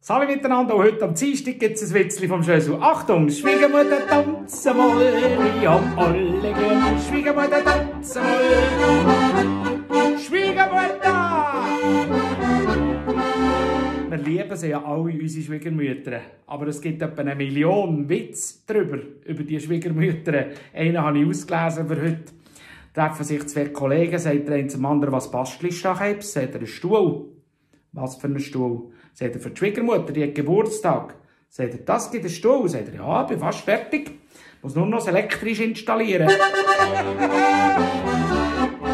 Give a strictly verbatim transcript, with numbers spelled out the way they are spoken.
Hallo miteinander, heute am Dienstag gibt es ein Witzli vom Schösel. Achtung, Schwiegermutter tanzen wollen, haben alle gern. Schwiegermutter tanzen wollen, Schwiegermutter! Wir lieben sie ja alle, unsere Schwiegermütter. Aber es gibt etwa eine Million Witze darüber, über die Schwiegermütter. Einen habe ich ausgelesen für heute. Treffen sich zwei Kollegen, sagt der eine zum anderen, was bastelst du da, Krebs? Sagt er, einen Stuhl. Was für einen Stuhl? Sagt er, für die Schwiegermutter, die hat Geburtstag. Sagt er, das gibt einen Stuhl? Sagt er, ja, bin fast fertig. Muss nur noch das elektrisch installieren.